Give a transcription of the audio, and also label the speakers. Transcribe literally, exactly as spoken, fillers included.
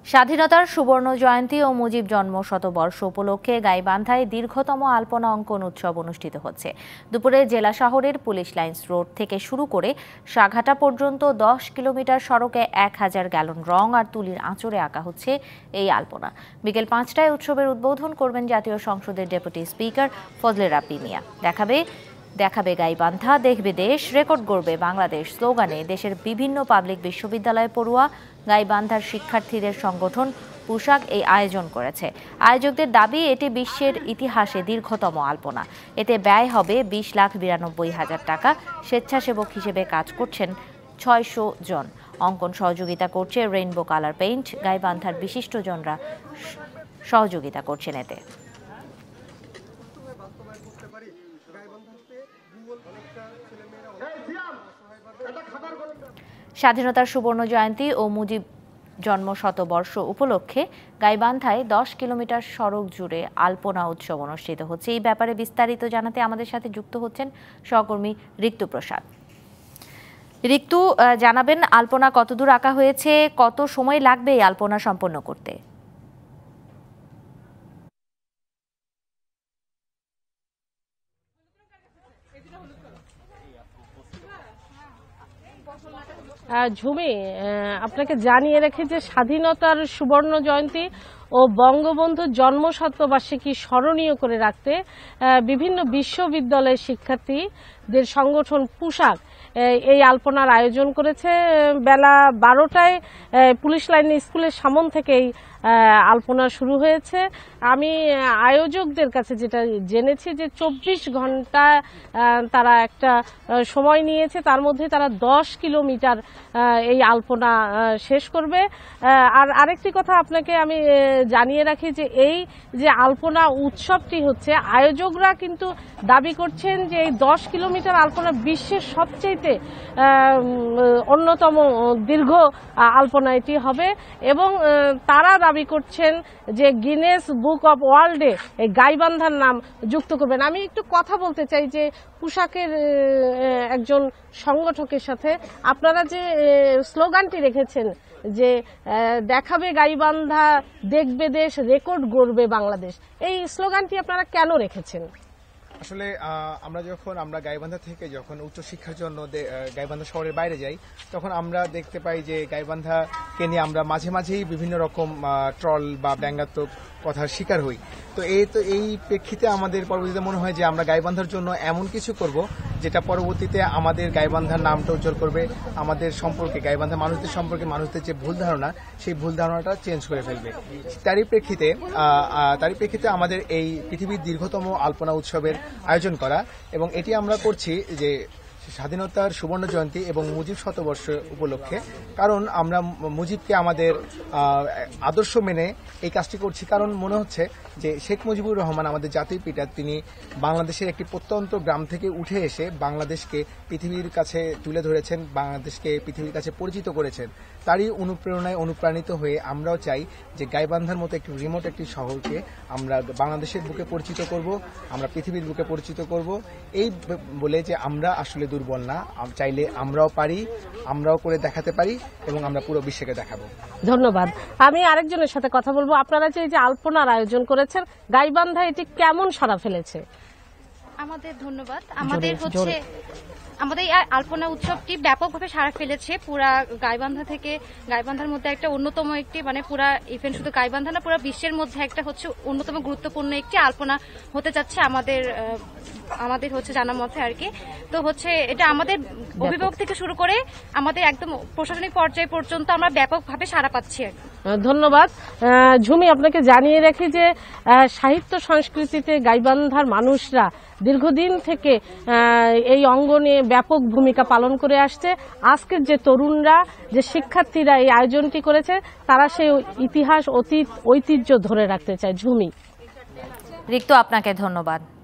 Speaker 1: স্বাধীনতার সুবর্ণ জয়ন্তী ও মুজিব জন্ম শতবর্ষ উপলক্ষে গাইবান্ধায় দীর্ঘতম আলপনা অঙ্কন উৎসব অনুষ্ঠিত হচ্ছে। দুপুরে জেলা শহরের পুলিশ লাইন্স রোড থেকে শুরু করে সাঘাটা পর্যন্ত দশ কিলোমিটার সড়কে এক হাজার গ্যালন রং আর তুলির আঁচড়ে আঁকা হচ্ছে এই আলপনা। বিকেল পাঁচটায় উৎসবের উদ্বোধন করবেন জাতীয় সংসদের ডেপুটি স্পিকার ফজলে রাব্বি মিয়া। দেখাবে দেখাবে গাইবান্ধা, দেখবে দেশ, রেকর্ড গড়বে বাংলাদেশ স্লোগানে দেশের বিভিন্ন পাবলিক বিশ্ববিদ্যালয় পড়ুয়া গাইবান্ধার শিক্ষার্থীদের সংগঠন পোশাক এই আয়োজন করেছে। আয়োজকদের দাবি এটি বিশ্বের ইতিহাসে দীর্ঘতম আলপনা। এতে ব্যয় হবে বিশ লাখ বিরানব্বই হাজার টাকা। স্বেচ্ছাসেবক হিসেবে কাজ করছেন ছয়শো জন। অঙ্কন সহযোগিতা করছে রেইনবো কালার পেইন্ট। গাইবান্ধার বিশিষ্টজনরা সহযোগিতা করছেন এতে। স্বাধীনতার সুবর্ণ জয়ন্তী ও মুজিব জন্ম শতবর্ষ উপলক্ষে গাইবান্ধায় দশ কিলোমিটার সড়ক জুড়ে আলপনা উৎসব অনুষ্ঠিত হচ্ছে। এই ব্যাপারে বিস্তারিত জানাতে আমাদের সাথে যুক্ত হচ্ছেন সহকর্মী ঋতু প্রসাদ। ঋতু, জানাবেন আলপনা কতদূর আঁকা হয়েছে, কত সময় লাগবে এই আলপনা সম্পন্ন করতে?
Speaker 2: ঝুমি, আপনাকে জানিয়ে রেখে যে স্বাধীনতার সুবর্ণ জয়ন্তী ও বঙ্গবন্ধুর জন্ম শতবার্ষিকী স্মরণীয় করে রাখতে বিভিন্ন বিশ্ববিদ্যালয়ের শিক্ষার্থীদের সংগঠন পোশাক এই আলপনার আয়োজন করেছে। বেলা বারোটায় পুলিশ লাইন স্কুলের সামন থেকেই আলপনা শুরু হয়েছে। আমি আয়োজকদের কাছে যেটা জেনেছি যে চব্বিশ ঘন্টা তারা একটা সময় নিয়েছে, তার মধ্যে তারা দশ কিলোমিটার এই আলপনা শেষ করবে। আর আরেকটি কথা আপনাকে আমি জানিয়ে রাখি যে এই যে আলপনা উৎসবটি হচ্ছে, আয়োজকরা কিন্তু দাবি করছেন যে এই দশ কিলোমিটার আলপনা বিশ্বের সবচেয়ে অন্যতম দীর্ঘ আলপনা এটি হবে এবং তারা দাবি করছেন যে গিনেস বুক অব ওয়ার্ল্ডে এই গাইবান্ধার নাম যুক্ত করবেন। আমি একটু কথা বলতে চাই যে পোশাকের একজন সংগঠকের সাথে। আপনারা যে স্লোগানটি রেখেছেন যে দেখাবে গাইবান্ধা, দেখবে দেশ, রেকর্ড গড়বে বাংলাদেশ, এই স্লোগানটি আপনারা কেন রেখেছেন?
Speaker 3: আসলে আমরা যখন আমরা গাইবান্ধা থেকে যখন উচ্চশিক্ষার জন্য গাইবান্ধা শহরের বাইরে যাই, তখন আমরা দেখতে পাই যে গাইবান্ধাকে নিয়ে আমরা মাঝে মাঝেই বিভিন্ন রকম ট্রল বা ব্যঙ্গাত্মক কথার শিকার হই। তো এই তো এই প্রেক্ষিতে আমাদের পরবর্তীতে মনে হয় যে আমরা গাইবান্ধার জন্য এমন কিছু করব যেটা পরবর্তীতে আমাদের গাইবান্ধার নামটা উজ্জ্বল করবে, আমাদের সম্পর্কে গাইবান্ধা মানুষদের সম্পর্কে মানুষদের যে ভুল ধারণা, সেই ভুল ধারণাটা চেঞ্জ করে ফেলবে। তারই প্রেক্ষিতে তারই প্রেক্ষিতে আমাদের এই পৃথিবীর দীর্ঘতম আলপনা উৎসবের আয়োজন করা এবং এটি আমরা করছি যে স্বাধীনতার সুবর্ণ জয়ন্তী এবং মুজিব শতবর্ষ উপলক্ষে। কারণ আমরা মুজিবকে আমাদের আদর্শ মেনে এই কাজটি করছি, কারণ মনে হচ্ছে যে শেখ মুজিবুর রহমান আমাদের জাতির পিতা, তিনি বাংলাদেশের একটি প্রত্যন্ত গ্রাম থেকে উঠে এসে বাংলাদেশকে পৃথিবীর কাছে তুলে ধরেছেন, বাংলাদেশকে পৃথিবীর কাছে পরিচিত করেছেন। তারই অনুপ্রেরণায় অনুপ্রাণিত হয়ে আমরাও চাই যে গাইবান্ধার মতো একটি রিমোট একটি শহরকে আমরা বাংলাদেশের বুকে পরিচিত করব, আমরা পৃথিবীর বুকে পরিচিত করব। এই বলে যে আমরা আসলে দুর্বল না, চাইলে আমরাও পারি, আমরাও করে দেখাতে পারি এবং আমরা পুরো বিশ্বকে দেখাবো।
Speaker 2: ধন্যবাদ। আমি আরেকজনের সাথে কথা বলবো। আপনারা যে এই যে আলপনার আয়োজন করেছেন, গাইবান্ধা এটি কেমন সাড়া ফেলেছে?
Speaker 4: আমাদের ধন্যবাদ। আমাদের হচ্ছে আমাদের এই আলপনা উৎসবটি ব্যাপকভাবে সাড়া ফেলেছে পুরা গাইবান্ধা থেকে। গাইবান্ধার মধ্যে একটা অন্যতম একটি মানে পুরা ইভেন্ট, শুধু গাইবান্ধা না, পুরা বিশ্বের মধ্যে একটা হচ্ছে অন্যতম গুরুত্বপূর্ণ একটি আলপনা হতে যাচ্ছে আমাদের আমাদের হচ্ছে জানা মতে আর কি। তো হচ্ছে এটা আমাদের অভিভাবক থেকে শুরু করে আমাদের একদম প্রশাসনিক পর্যায় পর্যন্ত আমরা ব্যাপকভাবে সাড়া পাচ্ছি।
Speaker 2: ধন্যবাদ। ঝুমি, আপনাকে জানিয়ে রাখি যে সাহিত্য সংস্কৃতিতে গাইবান্ধার মানুষরা দীর্ঘদিন থেকে এই অঙ্গনে ব্যাপক ভূমিকা পালন করে আসছে। আজকের যে তরুণরা, যে শিক্ষার্থীরা এই আয়োজনটি করেছে, তারা সেই ইতিহাস, অতীত, ঐতিহ্য ধরে রাখতে চায়। ঝুমি,
Speaker 1: ঋতু, আপনাকে ধন্যবাদ।